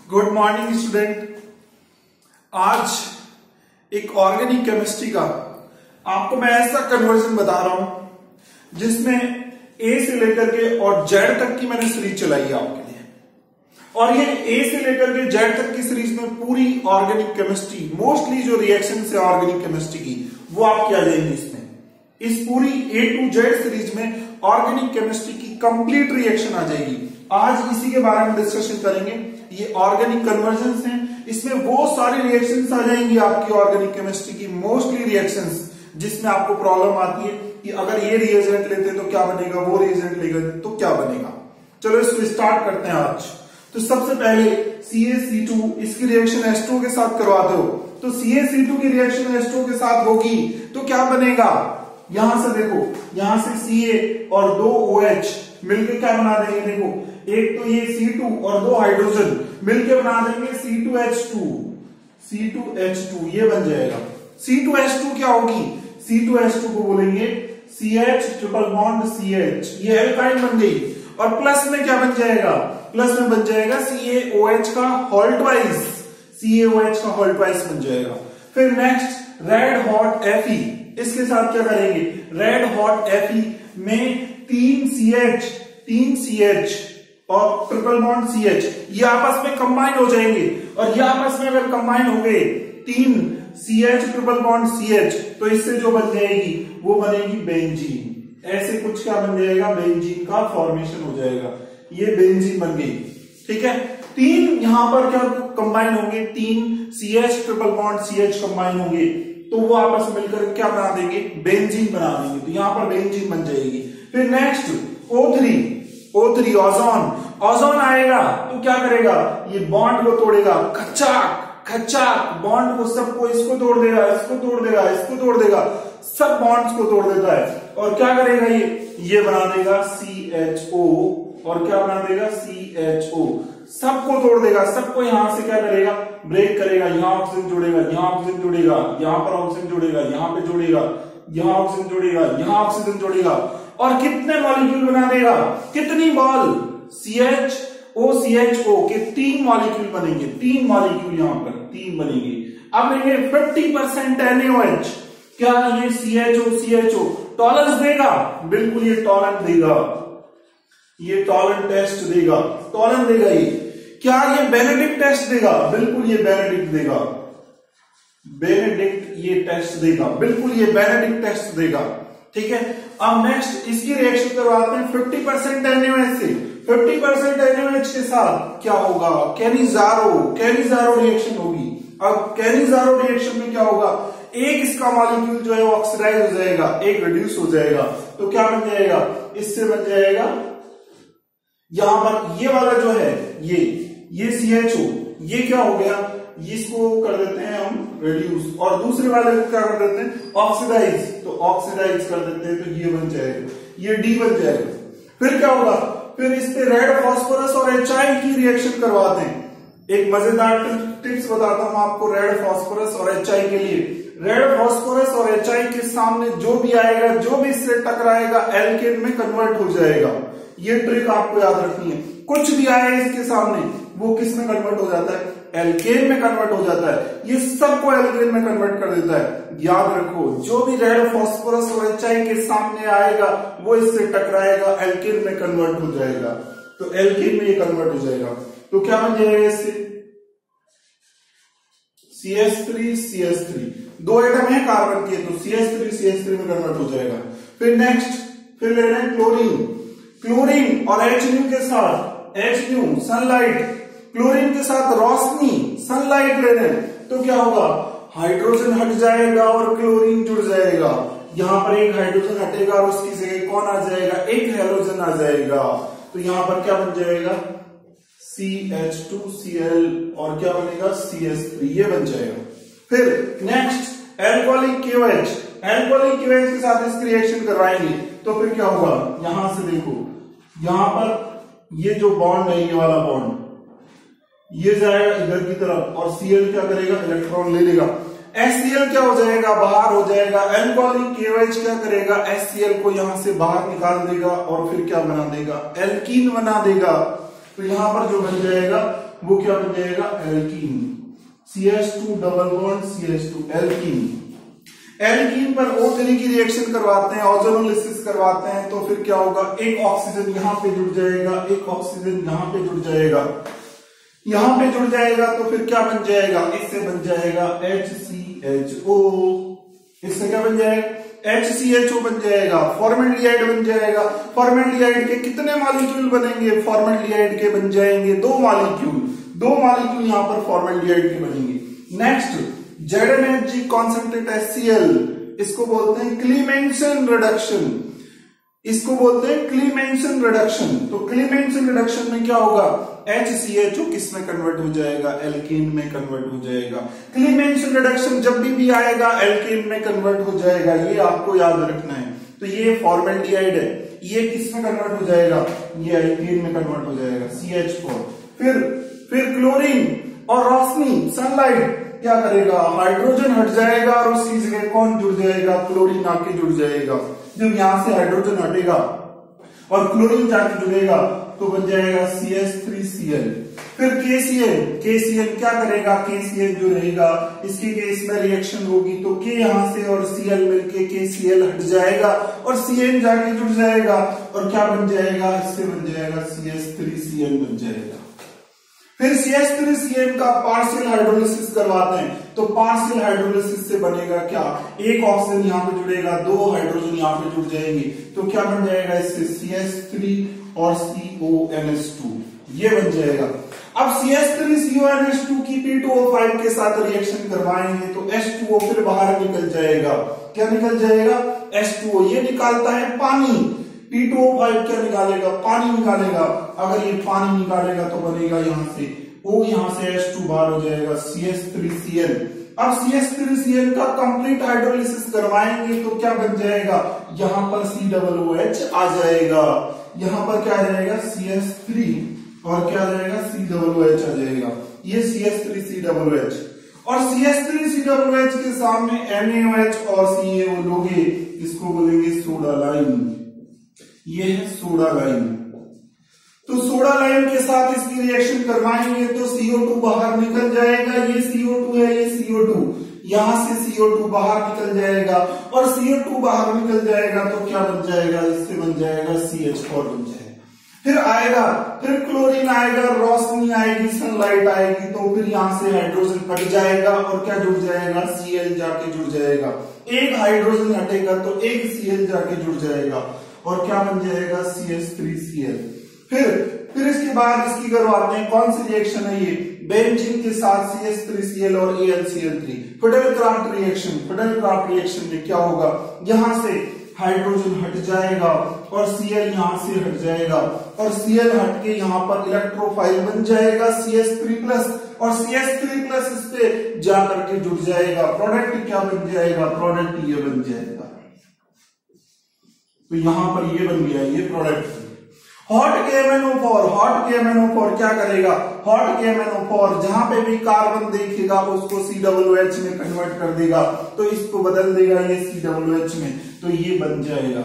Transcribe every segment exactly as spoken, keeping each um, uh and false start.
Good morning student. आज एक organic chemistry का आपको मैं ऐसा कन्वर्जन बता रहा हूं जिसमें ए से लेकर के और जेड तक की मैंने सीरीज चलाई है आपके लिए। और ये ए से लेकर के जेड तक की सीरीज में पूरी ऑर्गेनिक केमिस्ट्री, मोस्टली जो रिएक्शन है ऑर्गेनिक केमिस्ट्री की, वो आपकी आ जाएंगी इसमें। इस पूरी ए टू जेड सीरीज में ऑर्गेनिक केमिस्ट्री की कंप्लीट रिएक्शन आ जाएगी। आज इसी के बारे में डिस्कशन करेंगे। ये ऑर्गेनिक कन्वर्जन्स हैं, इसमें वो सारी रिएक्शंस आ जाएंगी आपकी ऑर्गेनिक केमिस्ट्री की, मोस्टली रिएक्शंस जिसमें आपको प्रॉब्लम आती है कि अगर ये रिएजेंट लेते तो क्या बनेगा, वो रिएजेंट लेंगे तो क्या बनेगा। चलो इसको स्टार्ट करते हैं आज। तो सबसे पहले सी ए सी टू, इसकी रिएक्शन एच टू ओ के साथ करवाते हो तो सी ए सी टू की रिएक्शन एच टू ओ के साथ होगी तो क्या बनेगा। यहां से देखो, यहां से सी ए और दो ओ एच मिलकर क्या बना देंगे, देखो एक तो ये सी टू और दो हाइड्रोजन मिलकर बना देंगे C two H two, C two H two ये बन जाएगा। सी टू एच टू क्या होगी, सी टू एच टू को बोलेंगे C H triple bond C H, ये एल्काइन बन गई। और प्लस में क्या बन जाएगा, प्लस में बन जाएगा सी ए ओ एच का whole twice, C A O H का होल ट्वाइस बन जाएगा। फिर next red hot F E, इसके साथ क्या करेंगे, रेड हॉट एफ ई में तीन सी एच, तीन सी एच और ट्रिपल बॉन्ड सी एच, ये आपस में कंबाइन हो जाएंगे। और ये आपस में अगर कंबाइन हो गए तीन C H triple bond C H, तो इससे जो बन जाएगी वो बनेगी बेंजीन। ऐसे कुछ क्या बन जाएगा, बेंजीन का फॉर्मेशन हो जाएगा। ये बेंजीन बन गई, ठीक है। तीन यहां पर क्या कंबाइन होंगे, तीन C H triple bond C H combine होंगे तो वो आपस में मिलकर क्या बना देंगे, बेंजीन बना देंगे। तो यहां पर बेंजीन बन जाएगी। फिर next O three, O three ozone, ozone आएगा तो क्या करेगा, ये बॉन्ड को तोड़ेगा, खचाक खचाक बॉन्ड को, सबको, इसको तोड़ देगा, इसको तोड़ देगा, इसको तोड़ देगा, सब बॉन्ड्स को तोड़ देता है। और क्या करेगा ये ये बना देगा सी एच ओ, और क्या बना देगा सी एच ओ, सबको तोड़ देगा, सबको यहां से क्या करेगा, ब्रेक करेगा। यहां ऑक्सीजन जुड़ेगा, यहां ऑक्सीजन जुड़ेगा, यहां पर ऑक्सीजन जुड़ेगा, यहां पे जुड़ेगा, यहां ऑक्सीजन जुड़ेगा, यहां ऑक्सीजन जुड़ेगा। और कितने मॉलिक्यूल बना देगा, कितनी ball, C H O C H O के तीन मॉलिक्यूल बनेंगे, तीन मॉलिक्यूल यहां पर तीन बनेंगे। अब लेंगे fifty percent N A O H, क्या ये C H O C H O tolerance देगा, बिल्कुल ये टॉलरेंस देगा, ये टॉलरेंस टेस्ट देगा, टॉलरेंस देगा। ये क्या ये बेनेडिक्ट टेस्ट देगा, बिल्कुल ये बेनेडिक्ट देगा, बेनेडिक्ट ये टेस्ट देगा, बिल्कुल ये बेनेडिक्ट टेस्ट देगा, ठीक है। अब नेक्स्ट इसकी रिएक्शन करवाते हैं fifty percent N A O H से, fifty percent N A O H के साथ क्या होगा, कैनिजारो, कैनिजारो रिएक्शन होगी। अब कैनिजारो रिएक्शन में क्या होगा, एक इसका मॉलिक्यूल जो है वो ऑक्सीडाइज हो जाएगा, एक रिड्यूस हो जाएगा। तो क्या बन जाएगा, इससे बन जाएगा यहां पर ये वाला जो है ये ये सी एच ओ, ये क्या हो गया, इसको कर देते हैं हम रिड्यूस, और दूसरे वाले को क्या कर देते हैं, ऑक्सीडाइज, तो ऑक्सीडाइज कर देते हैं तो ये बन जाएगा, ये डी बन जाएगा। फिर क्या होगा, फिर इस पे रेड फास्फोरस और एच आई की रिएक्शन करवाते हैं। एक मजेदार टिप्स बताता हूं आपको रेड फास्फोरस और एच आई के लिए। रेड फास्फोरस और एच आई के सामने जो भी आएगा, जो भी इससे टकराएगा, एल्केन में कन्वर्ट हो जाएगा। ये ट्रिक आपको याद रखनी है। कुछ भी आए इसके सामने वो किस में कन्वर्ट हो जाता है, एल्केन में कन्वर्ट हो जाता है। ये सबको एल्केन में कन्वर्ट कर देता है। याद रखो, जो भी रेड फास्फोरस और एच आई के सामने आएगा वो इससे टकराएगा, एल्केन में कन्वर्ट हो जाएगा। तो एल्केन में ये कन्वर्ट हो जाएगा तो क्या बन जाएगा, इससे C H three C H three, दो एटम है कार्बन के, तो C H three C H three में कन्वर्ट हो जाएगा। फिर नेक्स्ट फिर ले रहे हैं क्लोरीन, क्लोरीन और एच न्यू के साथ, एच न्यू सनलाइट, क्लोरीन के साथ रोशनी, सनलाइट ले रहे हैं तो क्या होगा, हाइड्रोजन हट जाएगा और क्लोरीन जुड़ जाएगा। यहां पर एक हाइड्रोजन हटेगा और उसकी जगह कौन आ जाएगा, एक हेलोजन आ जाएगा। तो यहां पर क्या बन जाएगा, C H two C L, और क्या बनेगा सी एच थ्री, ये बन जाएगा। फिर नेक्स्ट एल्कोहलिक के ओ एच, एल्कोहलिक के ओ एच के साथ इसकी रिएक्शन करवाएंगे तो फिर क्या होगा, यहां से देखो, यहां पर ये जो बॉन्ड है, ये वाला बॉन्ड ये जाएगा इधर की तरफ, और Cl क्या करेगा, इलेक्ट्रॉन ले लेगा। HCl क्या हो जाएगा, बाहर हो जाएगा। एल्कोहलिक के ओ एच क्या करेगा, HCl को यहां से बाहर निकाल देगा और फिर क्या बना देगा, एल्कीन बना देगा। तो यहां पर जो बन जाएगा वो क्या बन जाएगा, alkene. C H two double bond C H two, alkene. Alkene पर ओ थ्री की रिएक्शन करवाते हैं, ओजोनोलिसिस करवाते हैं, तो फिर क्या होगा, एक ऑक्सीजन यहां पे जुड़ जाएगा, एक ऑक्सीजन यहां पे जुड़ जाएगा, यहां पे जुड़ जाएगा, तो फिर क्या बन जाएगा, इससे बन जाएगा एच सी एच ओ। इससे क्या बन जाएगा, एच सी एच ओ बन जाएगा, फॉर्मेल्डिहाइड बन जाएगा। फॉर्मेल्डिहाइड के कितने मॉलिक्यूल बनेंगे, फॉर्मेल्डिहाइड के बन जाएंगे दो मॉलिक्यूल, दो मॉलिक्यूल यहां पर फॉर्मेल्डिहाइड के बनेंगे। Next Z N H G concentrate H C L, इसको बोलते हैं क्लीमेंसन रिडक्शन, इसको बोलते हैं क्लीमेंसन रिडक्शन। तो क्लीमेंसन रिडक्शन में क्या होगा, एच सी एच ओ किस में कन्वर्ट हो जाएगा, एल्कीन में कन्वर्ट हो जाएगा। क्लीमेंसन रिडक्शन जब भी भी आएगा एल्कीन में कन्वर्ट हो जाएगा, ये आपको याद रखना है। तो ये फॉर्मेल्डिहाइड है, ये किस में कन्वर्ट हो जाएगा, ये एल्कीन में कन्वर्ट हो जाएगा, सी एच फोर। फिर फिर क्लोरीन और रोशनी, सनलाइट क्या करेगा, हाइड्रोजन हट जाएगा और उसकी जगह कौन जुड़ जाएगा, क्लोरीन आके जुड़ जाएगा। जब यहां से हाइड्रोजन हटेगा और क्लोरीन जाके जुड़ेगा तो बन जाएगा C H three C L. फिर के सी एल, के सी एल क्या करेगा, के सी एल जो रहेगा इसके केस में रिएक्शन होगी तो के यहां से और सी एल मिलके के सी एल हट जाएगा और सी एन जाके जुड़ जाएगा और क्या बन जाएगा, इससे बन जाएगा C H three C L बन जाएगा। फिर C H three C L का पार्शियल हाइड्रोलिसिस करवाते हैं, तो पार्शियल हाइड्रोलिसिस से बनेगा क्या, एक ऑक्सीजन यहाँ पे जुड़ेगा, दो हाइड्रोजन यहाँ पे जुड़ जाएंगे, तो क्या बन जाएगा, इससे सी एच थ्री और C O N H two, ये बन जाएगा। अब C H three C O N H two की पी टू ओ फाइव के साथ रिएक्शन करवाएंगे तो एच टू ओ फिर बाहर निकल जाएगा, क्या निकल जाएगा, एच टू ओ, ये निकालता है पानी, पी टू ओ फाइव क्या निकालेगा, पानी निकालेगा। अगर ये पानी निकालेगा तो बनेगा यहां से O, यहां से एच टू बाहर हो जाएगा, C H three C L. अब C H three C L का कंप्लीट हाइड्रोलिसिस करवाएंगे तो क्या बन जाएगा, यहां पर सी डबल ओ एच आ जाएगा, यहां पर क्या आ जाएगा, सी एच थ्री और क्या आ जाएगा, सी डबल ओ एच आ जाएगा, ये C H three C double O H. और C H three C double O H के सामने एन ए ओ एच और सी ए ओ लोगे, इसको बोलेंगे सोडा लाइन, ये है सोडा लाइन। तो सोडा लाइन के साथ इसकी रिएक्शन करवाएंगे तो सी ओ टू बाहर निकल जाएगा, ये सी ओ टू है, ये सी ओ टू, यहां से सी ओ टू बाहर निकल जाएगा और सी ओ टू बाहर निकल जाएगा तो क्या बन जाएगा, इससे बन जाएगा सी एच फोर बन जाएगा। फिर आएगा, फिर क्लोरीन आएगा, रोशनी आएगी, सनलाइट आएगी, तो फिर यहां से हाइड्रोजन कट जाएगा और क्या जुड़ जाएगा, सी एल जाके जुड़ जाएगा, एक हाइड्रोजन हटेगा तो एक सी एल जाके जुड़ जाएगा और क्या बन जाएगा, C H three C L. फिर फिर इसके बाद इसकी करवाते हैं, कौन सी रिएक्शन है ये, बेंजीन के साथ C H three C L और A L C L three, Friedel Crafts reaction. Friedel Crafts reaction में क्या होगा, यहां से हाइड्रोजन हट जाएगा और सी एल यहां से हट जाएगा और सी एल हट के यहां पर इलेक्ट्रोफाइल बन जाएगा सी एच थ्री प्लस और सी एच थ्री प्लस इस पे जाकर के जुड़ जाएगा, प्रोडक्ट क्या बन जाएगा, प्रोडक्ट ये बन जाएगा। तो यहां पर ये बन गया, ये product. Hot K M N O four, hot K M N O four क्या करेगा, hot K M N O four जहां पे भी कार्बन देखेगा उसको सी डबल ओ एच में कन्वर्ट कर देगा, तो इसको बदल देगा ये सी डबल ओ एच में, तो ये बन जाएगा,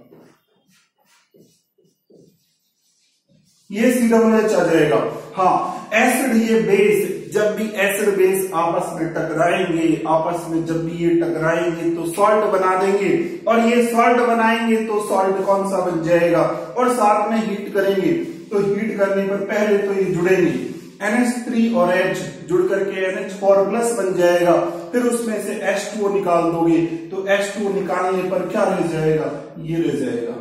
ये सी डबल एच आ जाएगा। हाँ, एसिड, ये बेस, जब भी एसिड बेस आपस में टकराएंगे, आपस में जब भी ये टकराएंगे तो सॉल्ट बना देंगे और ये सॉल्ट बनाएंगे तो सॉल्ट कौन सा बन जाएगा, और साथ में हीट करेंगे तो हीट करने पर पहले तो ये जुड़ेंगे, एन एच थ्री और H जुड़ करके एन एच फोर प्लस बन जाएगा, फिर उसमें से एच टू ओ निकाल दोगे तो एच टू ओ निकालने पर क्या रह जाएगा, ये रह जाएगा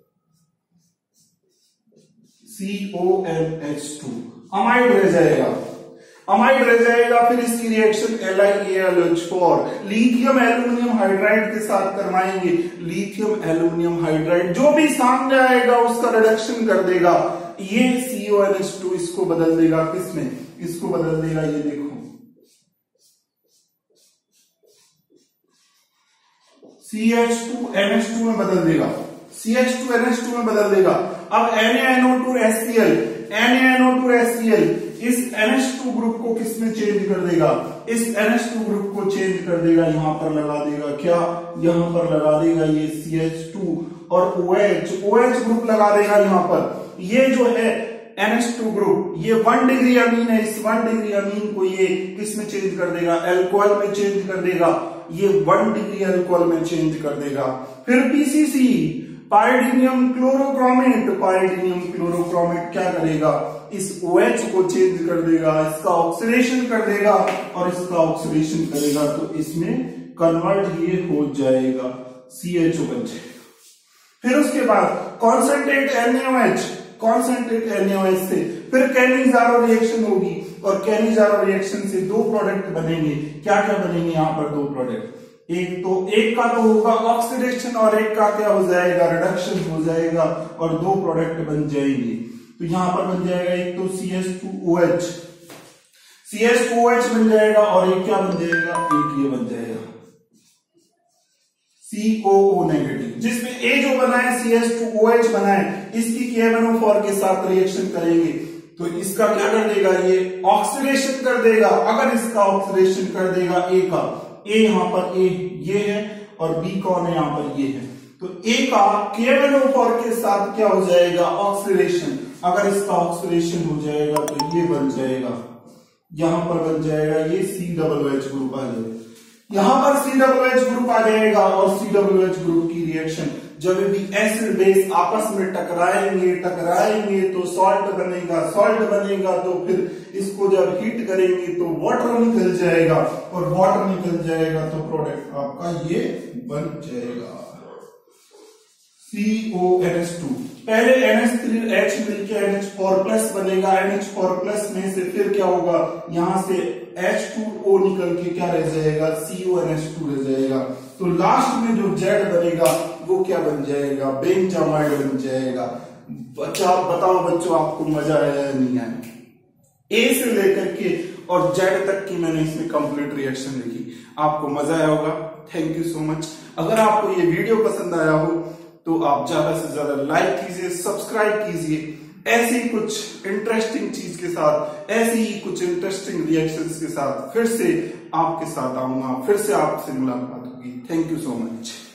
C O N H two, amide रह जाएगा, अमाइड रह जाएगा। फिर इसकी reaction L I A L H four, lithium aluminium hydride के साथ करवाएंगे, लिथियम एल्यूमिनियम हाइड्राइड जो भी सामने आएगा उसका रिडक्शन कर देगा, ये C O N H two इसको बदल देगा, किसमें, इसको बदल देगा, ये देखो C H two N H two में बदल देगा, C H two N H two में बदल देगा। अब N A N O two H C L, N A N O two H C L इस एन एच टू ग्रुप को किसमें चेंज कर देगा, इस एन एच टू ग्रुप को चेंज कर देगा, यहां पर लगा देगा क्या, यहां पर लगा देगा ये सी एच टू और O H, O H group लगा देगा यहां पर। ये जो है एन एच टू ग्रुप, ये वन डिग्री अमीन है, इस वन डिग्री अमीन को ये किस में चेंज कर देगा, अल्कोहल में चेंज कर देगा, ये वन डिग्री अल्कोहल में चेंज कर देगा। फिर PCC pyridinium chlorochromate, pyridinium chlorochromate क्या करेगा, इस OH को चेंज कर देगा, इसका ऑक्सीडेशन कर देगा और इसका ऑक्सीडेशन करेगा तो इसमें कन्वर्ट ये हो जाएगा, सी एच ओ बन जाएगा। फिर उसके बाद concentrate N A O H, concentrate N A O H से फिर कैनिज़ारो रिएक्शन होगी और कैनिज़ारो रिएक्शन से दो प्रोडक्ट बनेंगे। क्या क्या बनेंगे यहाँ पर दो प्रोडक्ट, एक तो एक का तो होगा ऑक्सीडेशन और एक का क्या हो जाएगा, रिडक्शन हो जाएगा और दो प्रोडक्ट बन जाएंगे। तो यहां पर बन जाएगा एक तो C H two O H, C H two O H बन जाएगा और एक क्या बन जाएगा, एक ये बन जाएगा सी ओ ओ नेगेटिव, जिसमें ए जो बना है C H two O H बना है, इसकी के वन ओ फोर के साथ रिएक्शन करेंगे तो इसका क्या कर देगा, ये ऑक्सीडेशन कर देगा। अगर इसका ऑक्सीडेशन कर देगा ए का, ए यहां पर ए ये है और बी कौन है, यहां पर ये है, तो ए का के वन ओ फोर के साथ क्या हो जाएगा, ऑक्सीडेशन। अगर इसका ऑक्सीडेशन हो जाएगा तो ये बन जाएगा, यहां पर बन जाएगा ये सी डबल एच ग्रुप आ जाएगा, यहां पर सी डबल एच ग्रुप आ जाएगा और सी डबल एच ग्रुप की रिएक्शन जब भी एसिड बेस आपस में टकराएंगे टकराएंगे तो सॉल्ट बनेगा, सॉल्ट बनेगा तो फिर इसको जब हीट करेंगे तो वाटर निकल जाएगा और वाटर निकल जाएगा तो प्रोडक्ट आपका ये बन जाएगा C O N H two. पहले एन एच थ्री एच मिलकर एन एच फोर प्लस बनेगा, एन एच फोर प्लस में से फिर क्या होगा, यहां से एच टू ओ निकल के क्या रह जाएगा, C O N H two रह जाएगा। तो लास्ट में जो जेड बनेगा वो क्या बन जाएगा, बेंजामाइड बन जाएगा। बच्चा बताओ बच्चों आपको मजा आया या नहीं आया, ए से लेकर के और जेड तक की मैंने इसमें कंप्लीट रिएक्शन लिखी, आपको मजा आया होगा। Thank you so much. अगर आपको ये वीडियो पसंद आया हो तो आप ज्यादा से ज्यादा लाइक कीजिए, सब्सक्राइब कीजिए। ऐसी कुछ इंटरेस्टिंग चीज के साथ, ऐसी ही कुछ इंटरेस्टिंग रिएक्शंस के साथ फिर से आपके साथ आऊंगा, फिर से आपसे मुलाकात होगी। Thank you so much.